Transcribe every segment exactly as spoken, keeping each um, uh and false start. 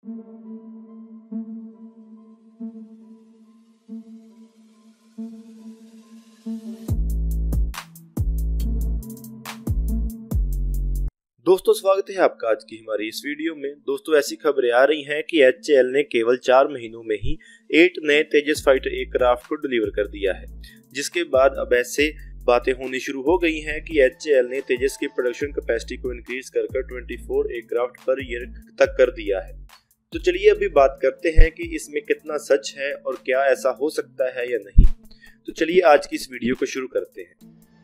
दोस्तों स्वागत है आपका आज की हमारी इस वीडियो में। दोस्तों ऐसी खबरें आ रही हैं कि एच ए एल ने केवल चार महीनों में ही एट नए तेजस फाइटर एयरक्राफ्ट को डिलीवर कर दिया है, जिसके बाद अब ऐसे बातें होनी शुरू हो गई हैं कि एच ए एल ने तेजस की प्रोडक्शन कैपेसिटी को इंक्रीज कर कर चौबीस एयरक्राफ्ट पर ईयर तक कर दिया है। तो चलिए अभी बात करते हैं कि इसमें कितना सच है और क्या ऐसा हो सकता है या नहीं। तो चलिए आज की इस वीडियो को शुरू करते हैं।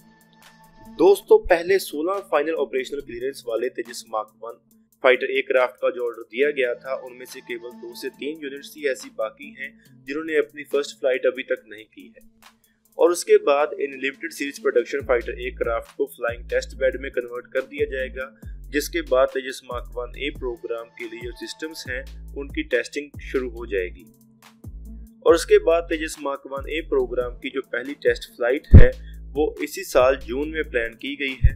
दोस्तों पहले सोलह फाइनल ऑपरेशनल क्लियरेंस वाले Tejas mark one fighter aircraft का जो ऑर्डर दिया गया था, उनमें से केवल दो से तीन यूनिट्स ही ऐसी बाकी हैं जिन्होंने अपनी फर्स्ट फ्लाइट अभी तक नहीं की है। और उसके बाद इन limited series production fighter aircraft को फ्लाइंग टेस्ट बेड में कन्वर्ट कर दिया जाएगा, जिसके बाद Tejas mark one A programme के लिए जो सिस्टम्स हैं उनकी टेस्टिंग शुरू हो जाएगी। और उसके बाद Tejas mark one A programme की जो पहली टेस्ट फ्लाइट है वो इसी साल जून में प्लान की गई है।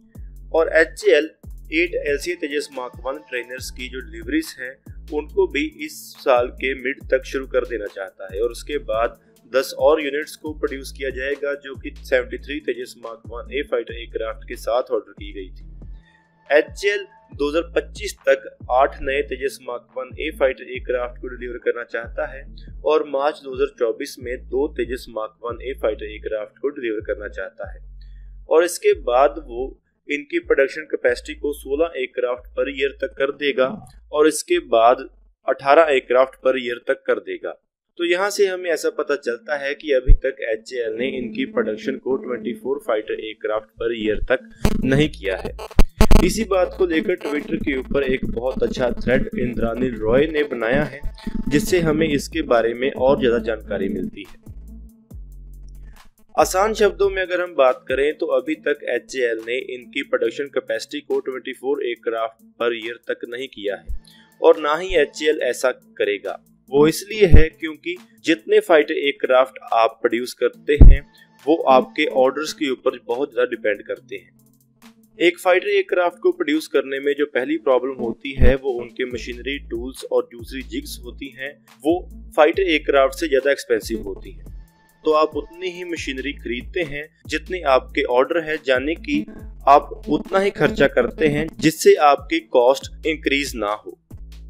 और H A L eight L C Tejas mark one trainers की जो डिलीवरीज हैं उनको भी इस साल के मिड तक शुरू कर देना चाहता है। और उसके बाद दस और यूनिट्स को प्रोड्यूस किया जाएगा जो कि तिहत्तर Tejas mark one A fighter aircraft के साथ ऑर्डर की गई थी। एच ए एल दो हज़ार पच्चीस तक आठ नए Tejas mark one A fighter aircraft को डिलीवर करना चाहता है और मार्च दो हज़ार चौबीस में दो Tejas mark one A fighter aircraft को डिलीवर करना चाहता है। और इसके बाद वो इनकी प्रोडक्शन कैपेसिटी को सोलह एयरक्राफ्ट पर ईयर तक कर देगा और इसके बाद अठारह एयरक्राफ्ट पर ईयर तक कर देगा। तो यहाँ से हमें ऐसा पता चलता है कि अभी तक एच ए एल ने इनकी प्रोडक्शन को चौबीस फाइटर एयरक्राफ्ट पर ईयर तक नहीं किया है। इसी बात को लेकर ट्विटर के ऊपर एक बहुत अच्छा थ्रेड इंद्रानी रॉय ने बनाया है, जिससे हमें इसके बारे में और ज्यादा जानकारी मिलती है। आसान शब्दों में अगर हम बात करें तो अभी तक एच ए एल ने इनकी प्रोडक्शन कैपेसिटी को चौबीस एयरक्राफ्ट पर ईयर तक नहीं किया है और ना ही एच ए एल ऐसा करेगा। वो इसलिए है क्योंकि जितने फाइटर एयरक्राफ्ट आप प्रोड्यूस करते हैं वो आपके ऑर्डर्स के ऊपर बहुत ज्यादा डिपेंड करते हैं। एक फाइटर एयरक्राफ्ट को प्रोड्यूस करने में जो पहली प्रॉब्लम होती है वो उनके मशीनरी, टूल्स और दूसरी जिग्स होती हैं, वो फाइटर एयरक्राफ्ट से ज्यादा एक्सपेंसिव होती हैं। तो आप उतनी ही मशीनरी खरीदते हैं जितने आपके ऑर्डर है, यानी कि आप उतना ही खर्चा करते हैं जिससे आपकी कॉस्ट इंक्रीज ना हो।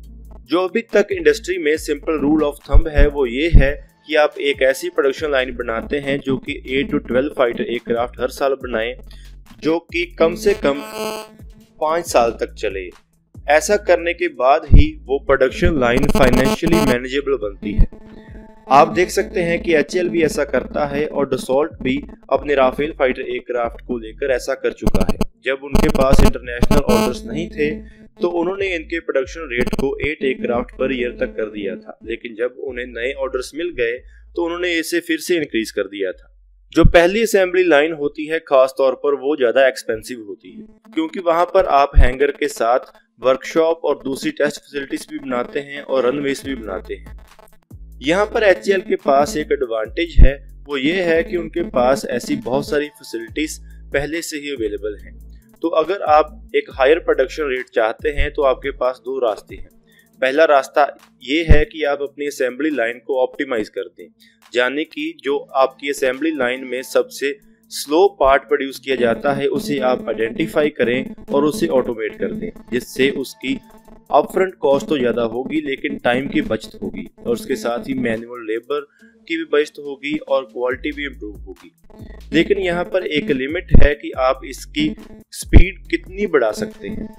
जो अभी तक इंडस्ट्री में सिंपल रूल ऑफ थंब है वो ये है कि आप एक ऐसी प्रोडक्शन लाइन बनाते हैं जो कि eight two twelve fighter aircraft हर साल बनाएं, जो कि कम से कम पाँच साल तक चले। ऐसा करने के बाद ही वो प्रोडक्शन लाइन फाइनेंशियली मैनेजेबल बनती है। आप देख सकते हैं कि एच ए एल भी ऐसा करता है और डसॉल्ट भी अपने राफेल फाइटर एयरक्राफ्ट को लेकर ऐसा कर चुका है। जब उनके पास इंटरनेशनल ऑर्डर्स नहीं थे तो उन्होंने इनके प्रोडक्शन रेट को एट एयरक्राफ्ट पर ईयर तक कर दिया था, लेकिन जब उन्हें नए ऑर्डर्स मिल गए तो उन्होंने इसे फिर से इंक्रीज कर दिया था। जो पहली असेंबली लाइन होती है खास तौर पर वो ज्यादा एक्सपेंसिव होती है, क्योंकि वहां पर आप हैंगर के साथ वर्कशॉप और दूसरी टेस्ट फैसिलिटीज भी बनाते हैं और रनवेज भी बनाते हैं। यहाँ पर एच ए एल के पास एक एडवांटेज है, वो ये है कि उनके पास ऐसी बहुत सारी फैसिलिटीज पहले से ही अवेलेबल हैं। तो अगर आप एक हायर प्रोडक्शन रेट चाहते हैं तो आपके पास दो रास्ते हैं। पहला रास्ता ये है कि आप अपनी असेंबली लाइन को ऑप्टिमाइज कर दें, यानी कि जो आपकी असेंबली लाइन में सबसे स्लो पार्ट प्रोड्यूस किया जाता है उसे आप आइडेंटिफाई करें और उसे ऑटोमेट कर दें, जिससे उसकी अपफ्रंट कॉस्ट तो ज़्यादा होगी लेकिन टाइम की बचत होगी और उसके साथ ही मैनुअल लेबर की भी बचत होगी और क्वालिटी भी इम्प्रूव होगी। लेकिन यहाँ पर एक लिमिट है कि आप इसकी स्पीड कितनी बढ़ा सकते हैं।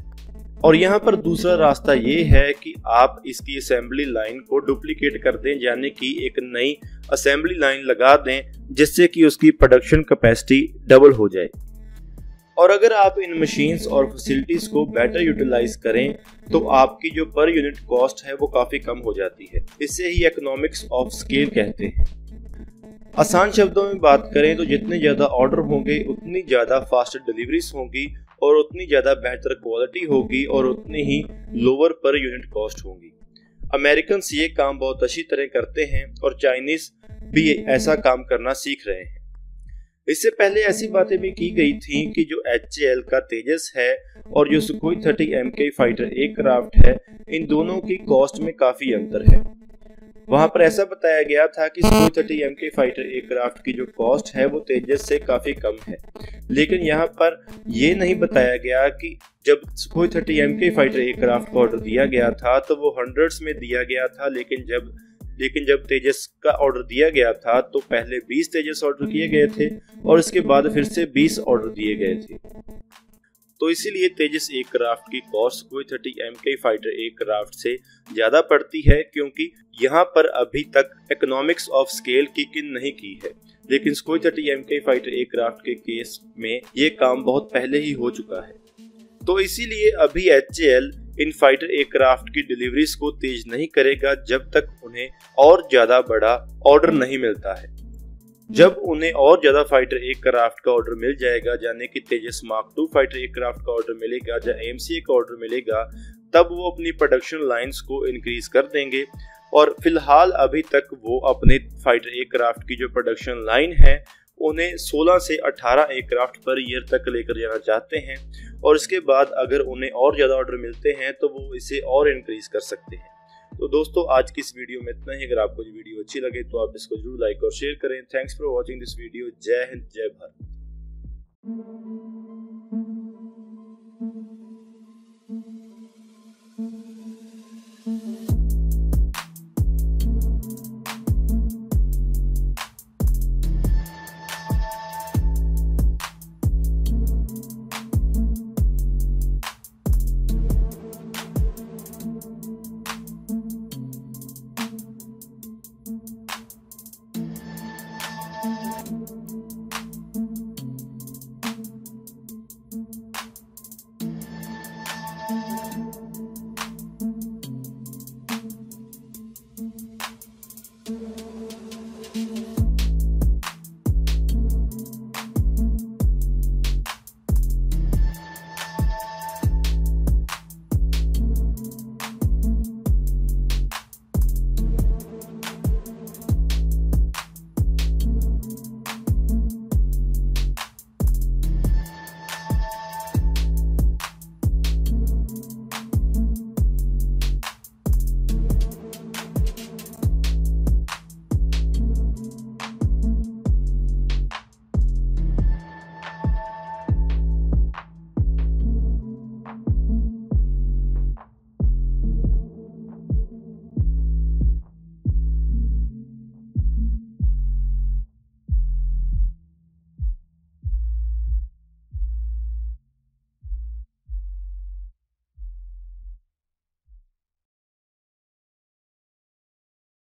और यहाँ पर दूसरा रास्ता ये है कि आप इसकी असेंबली लाइन को डुप्लीकेट कर दें, यानी कि एक नई असेंबली लाइन लगा दें जिससे कि उसकी प्रोडक्शन कैपेसिटी डबल हो जाए। और अगर आप इन मशीन्स और फैसिलिटीज को बेटर यूटिलाइज करें तो आपकी जो पर यूनिट कॉस्ट है वो काफी कम हो जाती है। इससे ही इकोनॉमिक्स ऑफ स्केल कहते हैं। आसान शब्दों में बात करें तो जितने ज्यादा ऑर्डर होंगे उतनी ज्यादा फास्ट डिलीवरीज होंगी और उतनी ज्यादा बेहतर क्वालिटी होगी और उतनी ही लोअर पर यूनिट कॉस्ट होंगी। अमेरिकन ये काम बहुत अच्छी तरह करते हैं और चाइनीज भी ऐसा काम करना सीख रहे हैं। इससे पहले ऐसी बातें भी की गई थी कि जो एच ए एल का तेजस है और जो सुखोई थर्टी एम के फाइटर एयरक्राफ्ट है, इन दोनों की कॉस्ट में काफी अंतर है। वहां पर ऐसा बताया गया था कि सुखोई थर्टी एम के फाइटर एयरक्राफ्ट की जो कॉस्ट है वो तेजस से काफी कम है, लेकिन यहाँ पर यह नहीं बताया गया कि जब सुखोई थर्टी एम के फाइटर एयरक्राफ्ट का ऑर्डर दिया गया था तो वो हंड्रेड्स में दिया गया था, लेकिन जब लेकिन जब तेजस का ऑर्डर दिया गया था तो पहले बीस तेजस ऑर्डर किए गए थे और इसके बाद फिर से बीस ऑर्डर दिए गए थे। तो इसीलिए तेजस एयरक्राफ्ट की कॉस्ट सुखोई थर्टी एम के फाइटर एयरक्राफ्ट से ज्यादा पड़ती है, क्योंकि यहाँ पर अभी तक economics of scale kick in नहीं की है, लेकिन सुखोई थर्टी एम के फाइटर एयरक्राफ्ट के केस में ये काम बहुत पहले ही हो चुका है। तो इसीलिए अभी एच ए एल इन फाइटर एयरक्राफ्ट की डिलीवरीज को तेज नहीं करेगा जब तक उन्हें और ज्यादा बड़ा ऑर्डर नहीं मिलता है। जब उन्हें और ज्यादा फाइटर एयरक्राफ्ट का ऑर्डर मिल जाएगा, यानी कि Tejas mark two fighter aircraft का ऑर्डर मिलेगा या एम सी ए का ऑर्डर मिलेगा, तब वो अपनी प्रोडक्शन लाइंस को इंक्रीज कर देंगे। और फिलहाल अभी तक वो अपने फाइटर एयरक्राफ्ट की जो प्रोडक्शन लाइन है उन्हें सोलह से अठारह एयरक्राफ्ट पर ईयर तक लेकर जाना चाहते हैं, और इसके बाद अगर उन्हें और ज़्यादा ऑर्डर मिलते हैं तो वो इसे और इंक्रीज कर सकते हैं। तो दोस्तों, आज की इस वीडियो में इतना ही। अगर आपको ये वीडियो अच्छी लगे तो आप इसको जरूर लाइक और शेयर करें। Thanks for watching this video. जय हिंद, जय भारत।